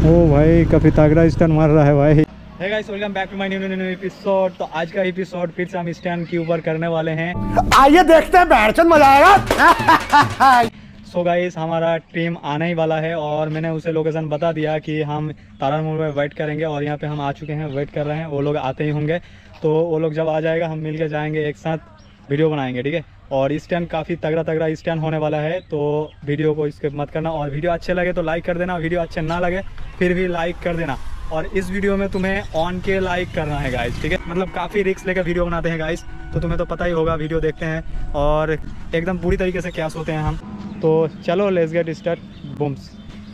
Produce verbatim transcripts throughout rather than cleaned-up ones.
ओ भाई काफी तगड़ा स्टन मार रहा है भाई। Hey guys, welcome back to my new new episode. तो आज का एपिसोड फिर से हम स्टैंड के ऊपर करने वाले हैं। आइए देखते हैं, बैठचंद मजा आएगा। सो गाइस, हमारा टीम आने ही वाला है और मैंने उसे लोकेशन बता दिया कि हम तारा मोड़ में वेट करेंगे और यहाँ पे हम आ चुके हैं, वेट कर रहे हैं। वो लोग आते ही होंगे, तो वो लोग जब आ जाएगा हम मिल के जाएंगे, एक साथ वीडियो बनाएंगे, ठीक है। और स्टैंड काफ़ी तगड़ा तगड़ा स्टैंड होने वाला है, तो वीडियो को स्किप मत करना। और वीडियो अच्छे लगे तो लाइक कर देना, वीडियो अच्छे ना लगे फिर भी लाइक कर देना। और इस वीडियो में तुम्हें ऑन के लाइक करना है गाइस, ठीक है। मतलब काफ़ी रिस्क लेकर वीडियो बनाते हैं गाइस, तो तुम्हें तो पता ही होगा। वीडियो देखते हैं और एकदम पूरी तरीके से क्या सोते हैं हम। तो चलो लेट्स गेट स्टार्ट। बूम्स।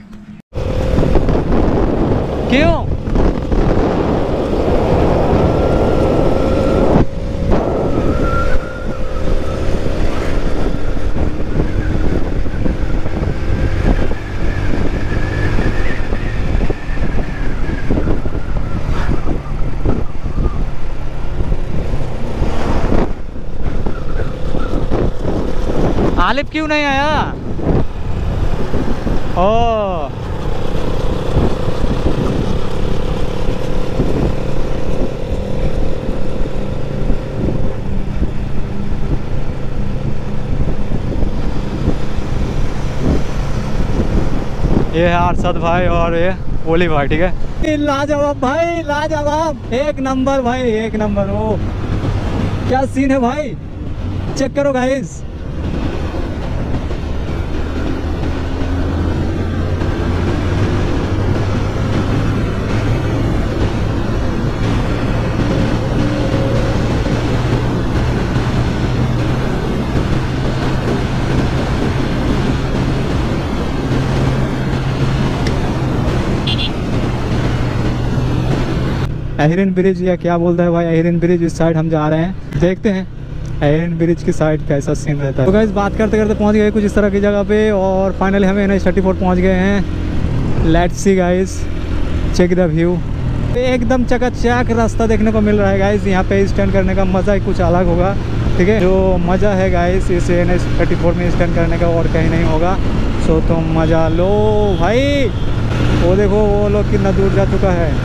क्यों आलिफ क्यों नहीं आया? ओ ये है अरशद भाई और ये ओली भाई, ठीक है। लाजवाब भाई, लाजवाब, एक नंबर भाई, एक नंबर। ओ क्या सीन है भाई, चेक करो गाइस। अहिरन ब्रिज या क्या बोलता है भाई, अहिरन ब्रिज, इस साइड हम जा रहे हैं, देखते हैं अहिरन ब्रिज की साइड कैसा सीन रहता है। तो गाइस बात करते करते पहुंच गए कुछ इस तरह की जगह पे और फाइनली हमें एन एच थर्टी फोर पहुँच गए हैं। Let's see guys, check the view. एकदम चकाचक रास्ता देखने को मिल रहा है गाइस। यहाँ पे स्टैंड करने का मज़ा ही कुछ अलग होगा, ठीक है। जो मज़ा है गाइस इस एन एच थर्टी फोर में स्टैंड करने का और कहीं नहीं होगा। सो तुम मज़ा लो भाई। वो देखो वो लोग कितना दूर जा चुका है।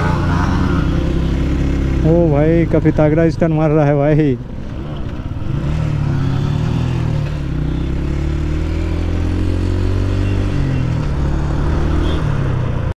ओ भाई काफ़ी तगड़ा स्टन मार रहा है भाई।